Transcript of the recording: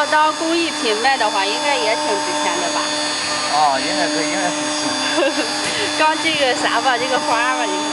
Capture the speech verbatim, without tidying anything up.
要当工艺品卖的话，应该也挺值钱的吧？ 啊，应该可以，应该是。 刚这个啥吧，这个花吧，你看。